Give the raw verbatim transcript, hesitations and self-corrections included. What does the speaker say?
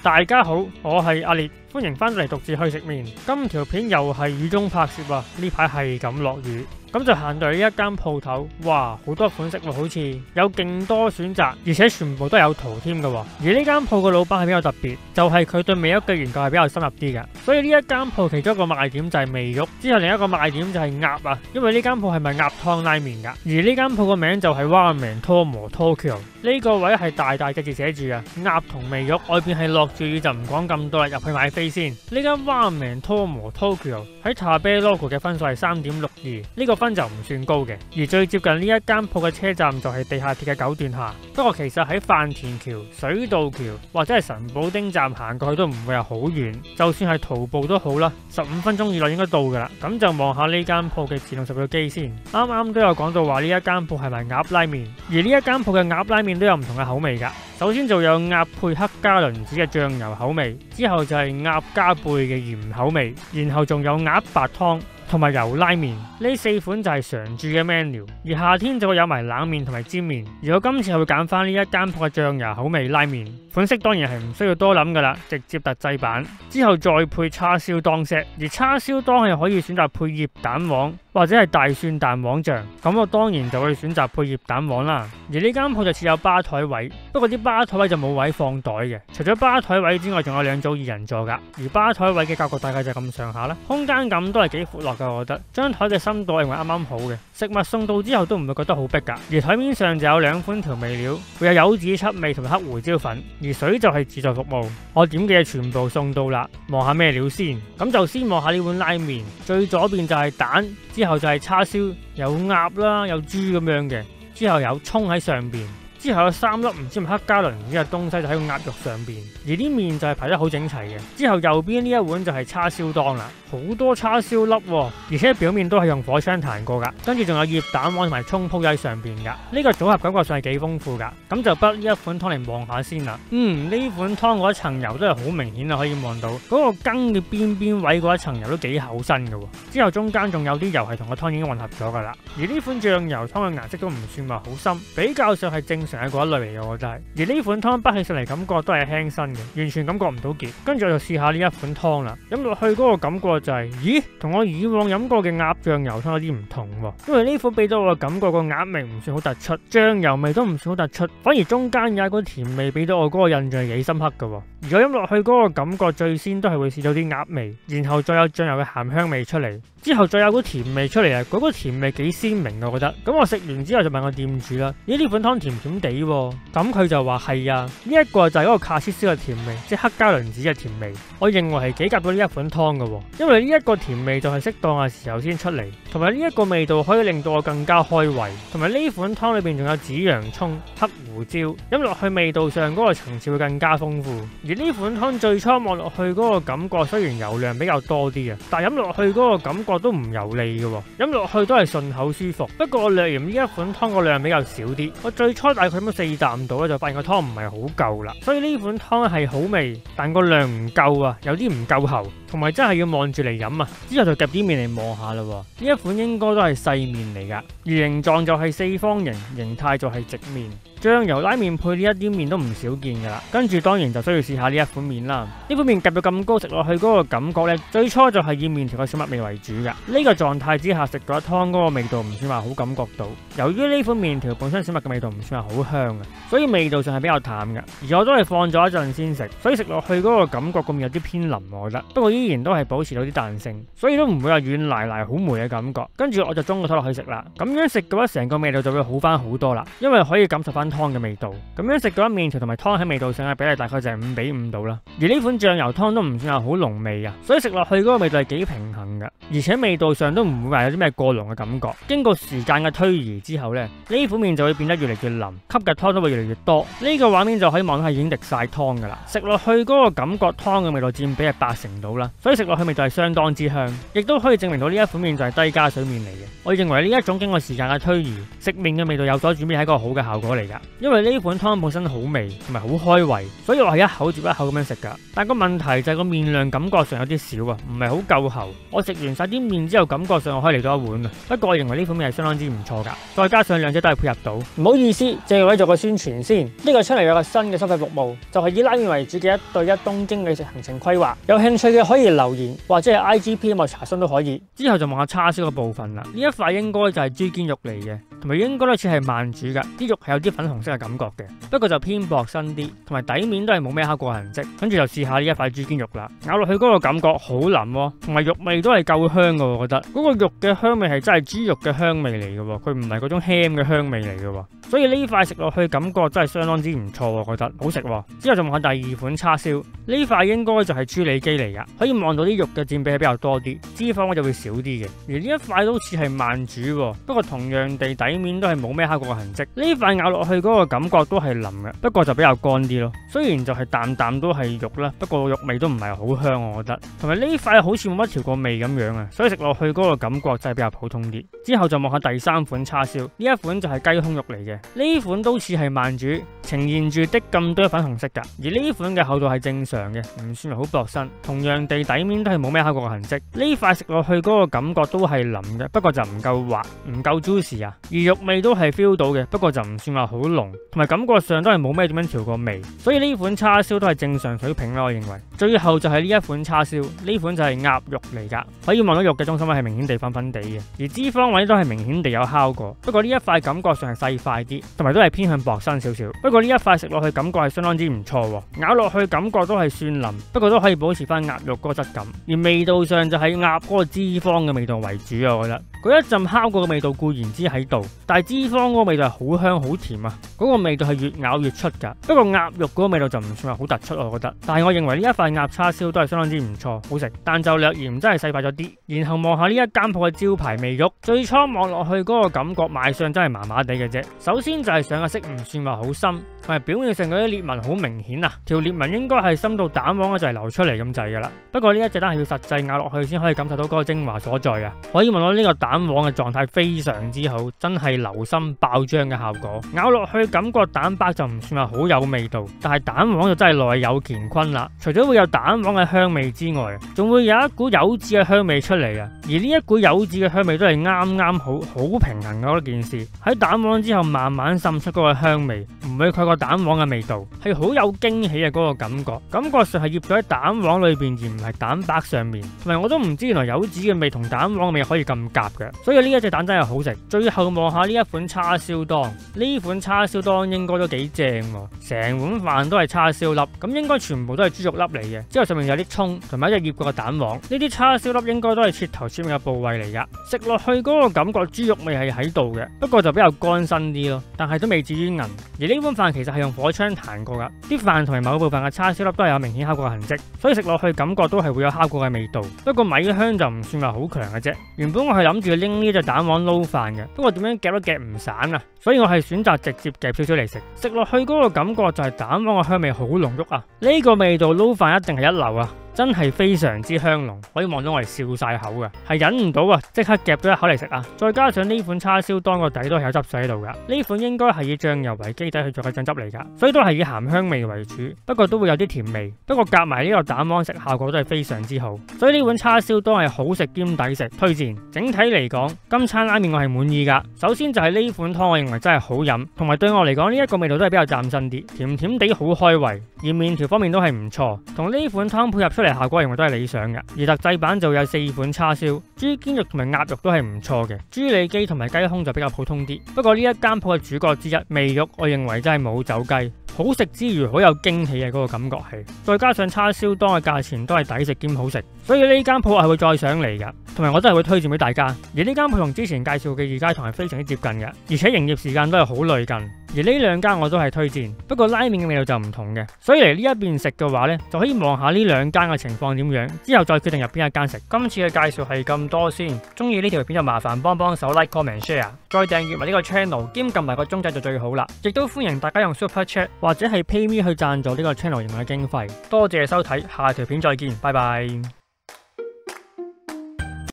大家好，我係阿烈，歡迎翻嚟獨自去食麵。今條片又係雨中拍攝啊，呢排係咁落雨。咁就行到呢一間鋪頭，哇，好多款式喎，好似有勁多選擇，而且全部都有圖添嘅。而呢間鋪嘅老闆係比較特別，就係佢對味郁嘅研究係比較深入啲嘅。所以呢一間鋪其中一個賣點就係味郁，之後另一個賣點就係鴨啊，因為呢間鋪係賣鴨湯拉麵噶。而呢間鋪個名就係蛙名拖磨 Tokyo， 呢個位係大大隻字寫住啊，鴨同味郁，外邊係落住雨就唔講咁多啦，入去買飛先。呢間蛙名拖磨 Tokyo 喺 Tabelog 嘅分數係三點六二，呢個分就唔算高嘅，而最接近呢一間鋪嘅車站就係地下鐵嘅九段下。不過其實喺飯田橋、水道橋或者係神保町站行過去都唔會係好遠，就算係徒步都好啦，十五分鐘以內應該到噶啦。咁就望下呢間鋪嘅自動售票機先。啱啱都有講到話呢一間鋪係賣鴨拉麵，而呢一間鋪嘅鴨拉麵都有唔同嘅口味噶。首先就有鴨配黑加侖子嘅醬油口味，之後就係鴨加貝嘅鹽口味，然後仲有鴨白湯同埋油拉麵，呢四款就係常駐嘅 menu。而夏天就會有埋冷麵同埋煎麵。而我今次係會揀翻呢一間鋪嘅醬油口味拉麵，款式當然係唔需要多諗噶啦，直接特製版，之後再配叉燒當 set。而叉燒當係可以選擇配醃蛋黃或者係大蒜蛋黃醬，咁我當然就會選擇配醃蛋黃啦。而呢間鋪就設有吧台位，不過啲吧台位就冇位放袋嘅。除咗吧台位之外，仲有兩組二人座噶。而吧台位嘅格局大概就咁上下啦，空間感都係幾闊落噶，我覺得張台嘅深度係認為啱啱好嘅。食物送到之後都唔會覺得好逼噶。而台面上就有兩款調味料，會有柚子七味同埋黑胡椒粉，而水就係自助服務。我點嘅嘢全部送到啦，望下咩料先。咁就先望下呢碗拉麵，最左邊就係蛋，之後就係叉燒，有鴨啦，有豬咁樣嘅，之後有蔥喺上邊。之後有三粒唔知係黑加侖子嘅東西就喺個鴨肉上邊，而啲麵就係排得好整齊嘅。之後右邊呢一碗就係叉燒當啦，好多叉燒粒喎，而且表面都係用火槍彈過噶。跟住仲有醃蛋黃同埋蔥鋪喺上邊噶，呢個組合感覺上係幾豐富噶。咁就不呢一款湯嚟望下先啦。嗯，呢款湯嗰一層油都係好明顯啊，可以望到嗰個羹嘅邊邊位嗰一層油都幾厚身噶。之後中間仲有啲油係同個湯已經混合咗噶啦。而呢款醬油湯嘅顏色都唔算話好深，比較上係正常嘅嗰一類嚟嘅，我真係。而呢款湯滗起上嚟感覺都係輕身嘅，完全感覺唔到澀。跟住我就試下呢一款湯啦，飲落去嗰個感覺就係、是，咦，同我以往飲過嘅鴨醬油湯有啲唔同喎。因為呢款俾到我嘅感覺個鴨味唔算好突出，醬油味都唔算好突出，反而中間有一個甜味俾到我嗰個印象係幾深刻嘅。而我飲落去嗰個感覺最先都係會試到啲鴨味，然後再有醬油嘅鹹香味出嚟，之後再有嗰甜味出嚟啊！嗰、那個甜味幾鮮明，我覺得。咁我食完之後就問個店主啦，咦，呢款湯甜甜地喎？咁佢就話係啊，呢、這、一個就係嗰個卡斯燒嘅甜味，即係黑加侖子嘅甜味。我認為係幾夾到呢一款湯嘅，因為呢一個甜味就係適當嘅時候先出嚟，同埋呢一個味道可以令到我更加開胃。同埋呢款湯裏邊仲有紫洋蔥、黑胡椒，飲落去味道上嗰個層次會更加豐富。而呢款湯最初望落去嗰個感覺雖然油量比較多啲啊，但係飲落去嗰個感覺都唔油膩嘅，飲落去都係順口舒服。不過我略嫌呢一款湯個量比較少啲，我最初大概飲咗四啖到咧，就發現個湯唔係好夠啦。所以呢款湯係好味，但個量唔夠啊，有啲唔夠喉，同埋真係要望住嚟飲啊。之後就夾啲麵嚟望下啦。呢一款應該都係細麵嚟噶，而形狀就係四方形，形態就係直麵。醬油拉麵配呢一啲麵都唔少見噶啦，跟住當然就需要試下呢一款麵啦。呢款麵夾到咁高，食落去嗰個感覺呢，最初就係以麵條嘅小麥味為主噶。呢個狀態之下食嗰一湯嗰個味道唔算話好感覺到。由於呢款麵條本身小麥嘅味道唔算話好香嘅，所以味道上係比較淡嘅。而我都係放咗一陣先食，所以食落去嗰個感覺個麵有啲偏腍，我覺得。不過依然都係保持到啲彈性，所以都唔會話軟賴賴好霉嘅感覺。跟住我就裝個湯落去食啦。咁樣食嘅話，成個味道就會好翻好多啦，因為可以感受翻湯嘅味道。咁樣食嘅話，麵條同埋湯喺味道上嘅比例大概就係五比五度啦。而呢款醬油湯都唔算係好濃味啊，所以食落去嗰個味道係幾平衡嘅，而且味道上都唔會話有啲咩過濃嘅感覺。經過時間嘅推移之後呢，呢款麵就會變得越嚟越腍，吸嘅湯都會越嚟越多。呢個畫面就可以望到係已經滴晒湯噶啦。食落去嗰個感覺湯嘅味道佔比係八成到啦， 所以食落去味道係相當之香，亦都可以證明到呢一款麵就係低加水麵嚟嘅。我認為呢一種經過時間嘅推移，食麵嘅味道有所轉變係一個好嘅效果嚟噶。因為呢款湯本身好味同埋好開胃，所以我係一口接一口咁樣食噶。但個問題就係個麵量感覺上有啲少啊，唔係好夠喉。我食完晒啲麵之後，感覺上我可以嚟到一碗啊。不過我認為呢款麵係相當之唔錯噶，再加上兩者都係配合到。唔好意思，借位做個宣傳先。呢個出嚟有個新嘅收費服務，就係以拉麵為主嘅一對一東京美食行程規劃。有興趣嘅可以留言或者係 I G P M 查詢都可以。之後就望下叉燒嘅部分啦。呢一塊應該就係豬肩肉嚟嘅，同埋應該都似係慢煮噶，啲肉係有啲粉紅色嘅感覺嘅，不過就偏薄身啲，同埋底面都係冇咩烤過痕跡。跟住就試下呢一塊豬肩肉啦，咬落去嗰個感覺好腍喎，同埋肉味都係夠香噶，我覺得嗰個肉嘅香味係真係豬肉嘅香味嚟嘅，佢唔係嗰種ham嘅香味嚟嘅，所以呢塊食落去感覺真係相當之唔錯，我覺得好食。之後就望下第二款叉燒，呢塊應該就係豬里肌嚟噶，可以望到啲肉嘅佔比係比較多啲，脂肪我就會少啲嘅。而呢一塊都似係慢煮，不過同樣地底面都係冇咩烤過嘅痕跡。呢塊咬落去嗰個感覺都係腍嘅，不過就比較乾啲咯。雖然就係啖啖都係肉啦，不過肉味都唔係好香，我覺得。同埋呢塊好似冇乜調過味咁樣啊，所以食落去嗰個感覺真係比較普通啲。之後就望下第三款叉燒，呢一款就係雞胸肉嚟嘅，呢款都似係慢煮，呈現住的咁多粉紅色噶。而呢款嘅厚度係正常嘅，唔算係好薄身。同樣地底面都係冇咩烤過嘅痕跡。呢塊食落去嗰個感覺都係腍嘅，不過就唔夠滑，唔夠 juicy 啊。而肉味都係 feel 到嘅，不過就唔算話好濃，同埋感覺上都係冇咩點樣調過味。所以呢款叉燒都係正常水平啦，我認為。最後就係呢一款叉燒，呢款就係鴨肉嚟噶，可以望到肉嘅中心位係明顯地粉粉地嘅，而脂肪位都係明顯地有烤過。不過呢一塊感覺上係細塊啲，同埋都係偏向薄身少少。不過呢一塊食落去感覺係相當之唔錯，咬落去感覺都係酸腍，不過都可以保持翻鴨肉嗰個質感。而味道上就係鴨嗰個脂肪嘅味道為主啊，我覺得。嗰一陣烤過嘅味道固然之喺度，但係脂肪嗰個味道係好香好甜啊，嗰個味道係越咬越出噶。不過鴨肉嗰個味道就唔算話好突出，我覺得。但係我認為呢一塊鴨叉燒都係相當之唔錯，好食，但就略嫌真係細塊咗啲。然後望下呢一間鋪嘅招牌味肉，最初望落去嗰個感覺賣相真係麻麻地嘅啫。首先就係上嘅色唔算話好深，同埋表面上嗰啲裂紋好明顯啊，條裂紋應該係深到蛋黃就係流出嚟咁滯噶啦。不過呢一隻單係要實際咬落去先可以感受到嗰個精華所在啊，可以聞到呢個蛋黃嘅狀態非常之好，真係流心爆漿嘅效果。咬落去感覺蛋白就唔算話好有味道，但係蛋黃就真係內有乾坤啦。除咗會有蛋黃嘅香味之外，仲會有一股柚子嘅香味出嚟啊！而呢一股柚子嘅香味都係啱啱好好平衡嘅嗰件事，喺蛋黃之後慢慢滲出嗰個香味，唔會蓋過蛋黃嘅味道，係好有驚喜嘅嗰個感覺。感覺上係醃咗喺蛋黃裏邊，而唔係蛋白上面。同埋我都唔知原來柚子嘅味同蛋黃嘅味可以咁夾嘅，所以呢一隻蛋真係好食。最後望下呢一款叉燒當，呢款叉燒當應該都幾正喎，成碗飯都係叉燒粒，咁應該全部都係豬肉粒嚟嘅。之後上面有啲蔥同埋一隻醃過嘅蛋黃，呢啲叉燒粒應該都係切頭切尾嘅部位嚟噶。食落去嗰個感覺豬肉味係喺度嘅，不過就比較乾身啲咯，但係都未至於韌。而呢碗飯其實係用火槍彈過噶，啲飯同埋某部分嘅叉燒粒都係有明顯烤過嘅痕跡，所以食落去感覺都係會有烤過嘅味道。不過米香就唔算話好強嘅啫。原本我係諗住拎呢隻蛋黃撈飯嘅，不過點樣夾都夾唔散啊，所以我係選擇直接夾少少嚟食。食落去嗰個感覺就係蛋黃嘅香味好濃郁啊，呢個味道撈飯一定係一流啊！真係非常之香濃，可以望到我哋笑晒口噶，係忍唔到啊！即刻夾咗一口嚟食啊！再加上呢款叉燒當個底都係有汁水喺度噶，呢款應該係以醬油為基底去做嘅醬汁嚟噶，所以都係以鹹香味為主，不過都會有啲甜味。不過夾埋呢個蛋黃食效果都係非常之好，所以呢碗叉燒當係好食兼抵食，推薦。整體嚟講，今餐拉麵我係滿意噶。首先就係呢款湯，我認為真係好飲，同埋對我嚟講呢一個味道都係比較嶄新啲，甜甜地好開胃，而麵條方面都係唔錯，同呢款湯配合出嚟效果認為都係理想嘅。而特製版就有四款叉燒、豬肩肉同埋鴨肉都係唔錯嘅，豬里肌同埋雞胸就比較普通啲。不過呢一間鋪嘅主角之一味肉，我認為真係冇走雞，好食之餘好有驚喜嘅嗰個感覺係，再加上叉燒當嘅價錢都係抵食兼好食，所以呢間鋪係會再上嚟噶，同埋我真係會推薦俾大家。而呢間鋪同之前介紹嘅二階堂係非常之接近嘅，而且營業時間都係好類近。而呢兩間我都係推薦，不過拉麵嘅味道就唔同嘅，所以嚟呢一邊食嘅話呢，就可以望下呢兩間嘅情況點樣，之後再決定入邊一間食。今次嘅介紹係咁多先，中意呢條片就麻煩幫幫手 like comment share， 再訂閱埋呢個 channel 兼撳埋個鐘仔就最好啦。亦都歡迎大家用 super chat 或者係 pay me 去贊助呢個 channel 營運嘅經費。多謝收睇，下條片再見，拜拜。